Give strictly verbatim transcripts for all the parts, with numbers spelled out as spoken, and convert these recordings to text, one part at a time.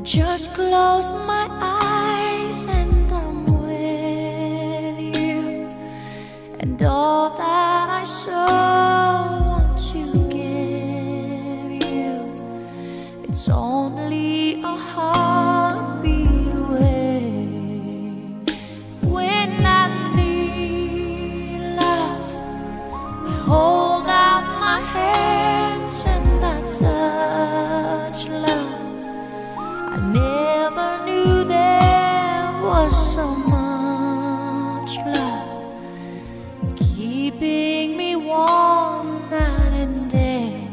just close my eyes and I'm with you, and all that I so want to give you, it's only a heartbeat away. When I need love, I hold out my hands and I touch love. I never knew there was so much love keeping me warm night and day.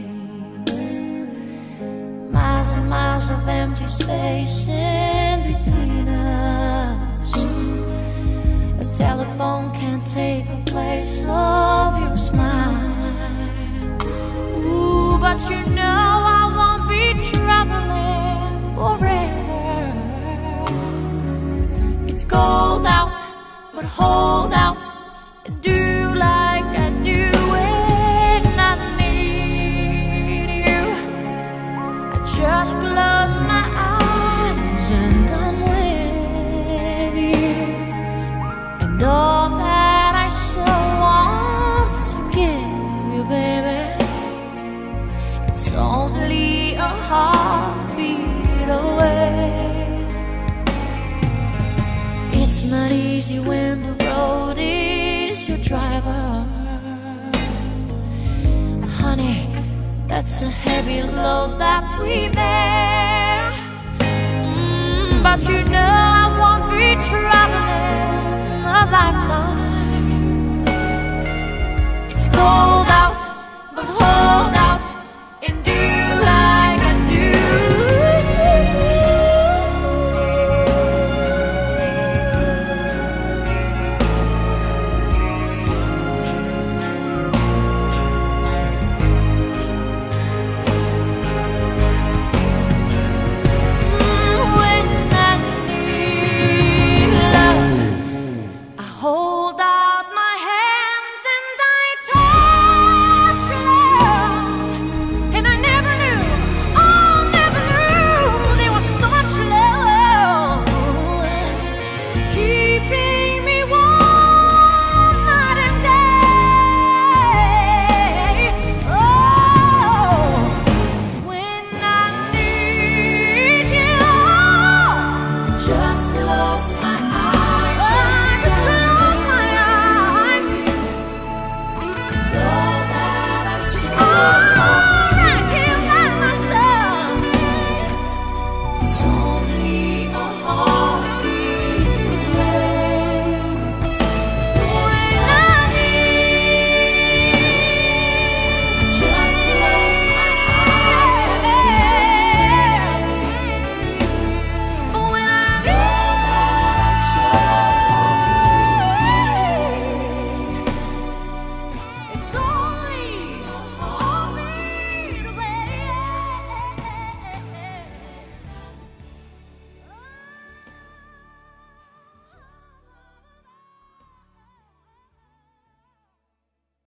Miles and miles of empty space in between us. A telephone can't take the place of your smile. Ooh, but you know I won't be traveling forever. It's cold out, but hold out and do like I do when I need you. I just close my eyes and I'm with you, and all that I so want to give you, baby, it's only a heartbeat away. It's not easy when the road is your driver. Honey, that's a heavy load that we bear. Mm, but you know